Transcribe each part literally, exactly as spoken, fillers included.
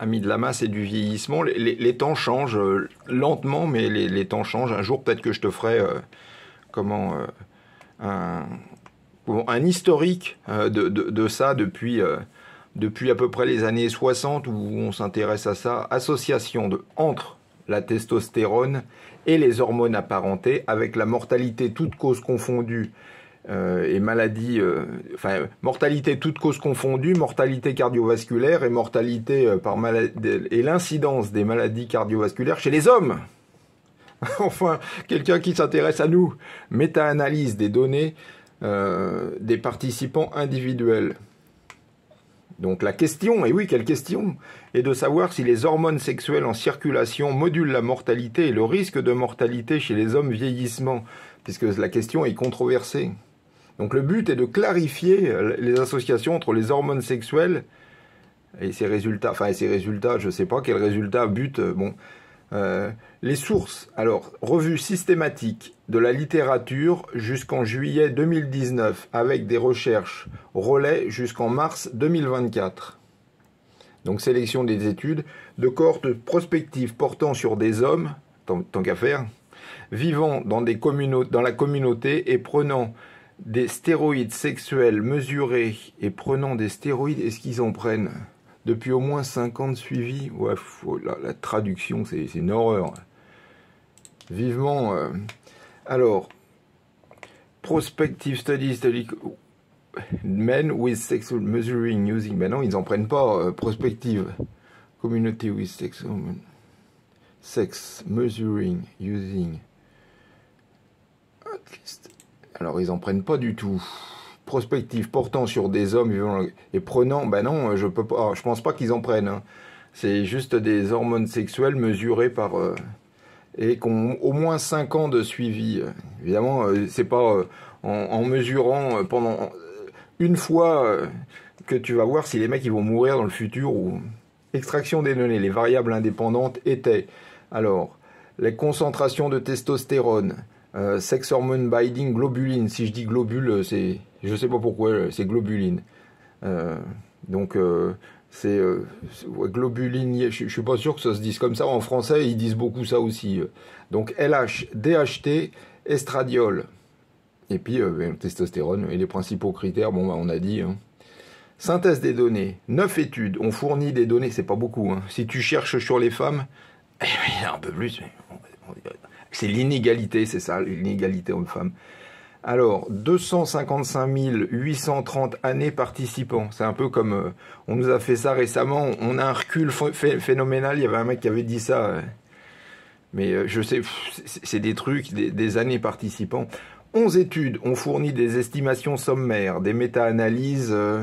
Amis de la masse et du vieillissement, les, les, les temps changent euh, lentement, mais les, les temps changent. Un jour, peut-être que je te ferai euh, comment euh, un, bon, un historique euh, de, de, de ça depuis, euh, depuis à peu près les années soixante, où on s'intéresse à ça. Association de, entre la testostérone et les hormones apparentées, avec la mortalité toute cause confondue euh, et maladie, euh, enfin mortalité toute cause confondue, mortalité cardiovasculaire et mortalité euh, par maladie, et l'incidence des maladies cardiovasculaires chez les hommes. Enfin, quelqu'un qui s'intéresse à nous. Méta-analyse des données euh, des participants individuels. Donc la question, et oui, quelle question, est de savoir si les hormones sexuelles en circulation modulent la mortalité et le risque de mortalité chez les hommes vieillissement, puisque la question est controversée. Donc le but est de clarifier les associations entre les hormones sexuelles et ces résultats, enfin et ces résultats, je ne sais pas quel résultat, but, bon, euh, les sources. Alors, revue systématique de la littérature jusqu'en juillet deux mille dix-neuf, avec des recherches relais jusqu'en mars deux mille vingt-quatre. Donc sélection des études de cohortes prospectives portant sur des hommes, tant, tant qu'à faire, vivant dans, des dans la communauté et prenant des stéroïdes sexuels mesurés et prenant des stéroïdes, est-ce qu'ils en prennent depuis au moins cinq ans de suivi? Ouais, faut, la, la traduction, c'est une horreur. Vivement. Euh, alors, prospective study, study men with sexual measuring using. Ben non, ils n'en prennent pas. Euh, prospective community with sexual sex measuring using. Alors, ils n'en prennent pas du tout. Prospective portant sur des hommes et prenant, ben non, je peux pas, je pense pas qu'ils en prennent. Hein. C'est juste des hormones sexuelles mesurées par euh, et qui ont au moins cinq ans de suivi. Évidemment, euh, c'est pas euh, en, en mesurant euh, pendant euh, une fois euh, que tu vas voir si les mecs ils vont mourir dans le futur ou extraction des données. Les variables indépendantes étaient alors les concentrations de testostérone. Euh, sex hormone binding globuline. Si je dis globule, c'est, je sais pas pourquoi, c'est globuline. Euh, donc euh, c'est euh, ouais, globuline. Je, je suis pas sûr que ça se dise comme ça en français. Ils disent beaucoup ça aussi. Donc L H, D H T, estradiol. Et puis euh, ben, testostérone et les principaux critères. Bon, bah, on a dit. Hein. Synthèse des données. Neuf études ont fourni des données. C'est pas beaucoup. Hein. Si tu cherches sur les femmes, eh, il y a un peu plus. Mais on, on, c'est l'inégalité, c'est ça, l'inégalité homme-femme. Alors, deux cent cinquante-cinq mille huit cent trente années participants. C'est un peu comme, euh, on nous a fait ça récemment, on a un recul phénoménal, il y avait un mec qui avait dit ça. Euh, mais euh, je sais, c'est des trucs, des, des années participants. onze études ont fourni des estimations sommaires, des méta-analyses. Euh,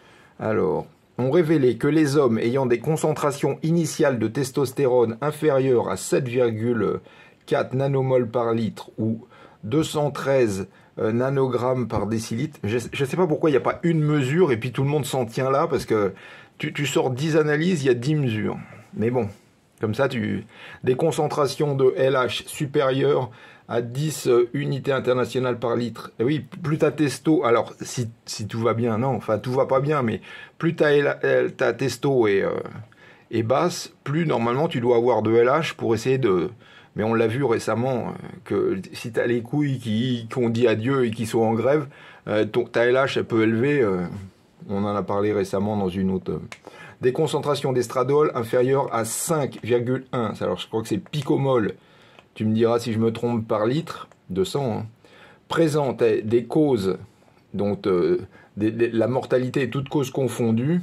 alors, ont révélé que les hommes ayant des concentrations initiales de testostérone inférieures à sept virgule quatre nanomoles par litre ou deux cent treize euh, nanogrammes par décilitre. Je ne sais pas pourquoi il n'y a pas une mesure et puis tout le monde s'en tient là, parce que tu, tu sors dix analyses, il y a dix mesures. Mais bon, comme ça, tu des concentrations de L H supérieures à dix euh, unités internationales par litre. Et oui, plus ta testo, alors si, si tout va bien, non, enfin tout va pas bien, mais plus ta, ta testo est, euh, est basse, plus normalement tu dois avoir de L H pour essayer de... Mais on l'a vu récemment, que si tu as les couilles qui, qui ont dit adieu et qui sont en grève, euh, ton, ta L H elle peut élever, euh, on en a parlé récemment dans une autre... Euh, des concentrations d'estradol inférieures à cinq virgule un, alors je crois que c'est picomol, tu me diras si je me trompe par litre, de sang, hein, présentent des causes, donc euh, des, des, la mortalité, toutes causes confondues,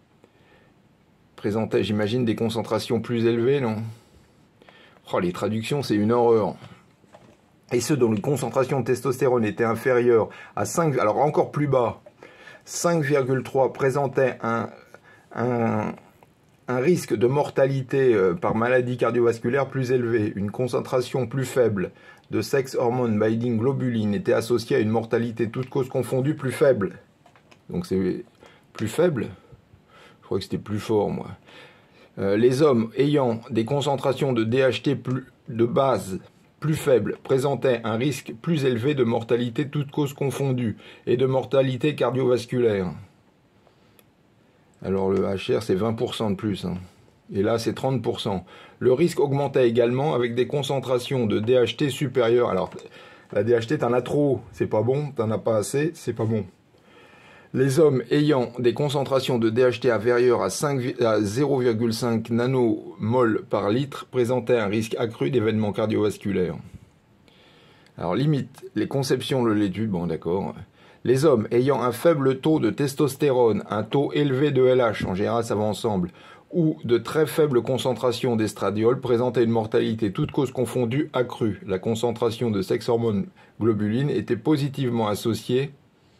présentait, j'imagine, des concentrations plus élevées, non ? Oh, les traductions, c'est une horreur. Et ceux dont la concentration de testostérone était inférieure à cinq, alors encore plus bas, cinq virgule trois, présentaient un, un, un risque de mortalité par maladie cardiovasculaire plus élevé. Une concentration plus faible de sex hormone binding globuline était associée à une mortalité toute cause confondue plus faible. Donc c'est plus faible ? Je crois que c'était plus fort, moi. Euh, les hommes ayant des concentrations de D H T plus, de base plus faibles présentaient un risque plus élevé de mortalité toutes causes confondues et de mortalité cardiovasculaire. Alors le H R c'est vingt pour cent de plus. Hein. Et là, c'est trente pour cent. Le risque augmentait également avec des concentrations de D H T supérieures. Alors, la D H T, t'en as trop, c'est pas bon. T'en as pas assez, c'est pas bon. Les hommes ayant des concentrations de D H T inférieures à, à zéro virgule cinq nanomol par litre présentaient un risque accru d'événements cardiovasculaires. Alors, limite, les conceptions de l'étude, bon d'accord. Les hommes ayant un faible taux de testostérone, un taux élevé de L H, en général ça va ensemble, ou de très faibles concentrations d'estradiol présentaient une mortalité toutes causes confondues accrue. La concentration de sex-hormone globuline était positivement associée.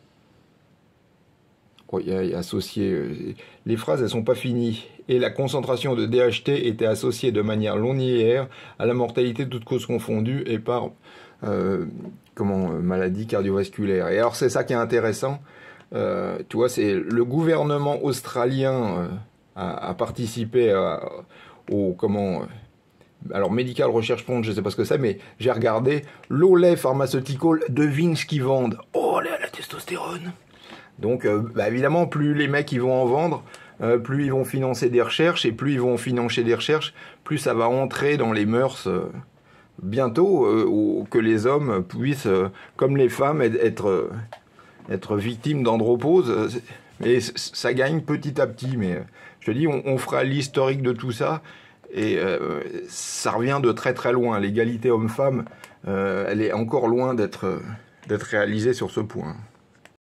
Oh, y a, y a associé. Les phrases elles sont pas finies. Et la concentration de D H T était associée de manière linéaire à la mortalité toutes causes confondues et par euh, comment maladie cardiovasculaire. Et alors c'est ça qui est intéressant. Euh, tu vois, c'est le gouvernement australien. Euh, à, à participer à, au comment alors Medical Research Fund, je sais pas ce que c'est, mais j'ai regardé l'Olay Pharmaceutical, devine ce qu'ils vendent. Oh la, la testostérone. Donc euh, bah évidemment, plus les mecs ils vont en vendre, euh, plus ils vont financer des recherches, et plus ils vont financer des recherches, plus ça va entrer dans les mœurs euh, bientôt euh, que les hommes puissent, euh, comme les femmes, être euh, être victimes d'andropause. Et ça gagne petit à petit, mais je te dis, on, on fera l'historique de tout ça, et euh, ça revient de très très loin. L'égalité homme-femme, euh, elle est encore loin d'être d'être réalisée sur ce point.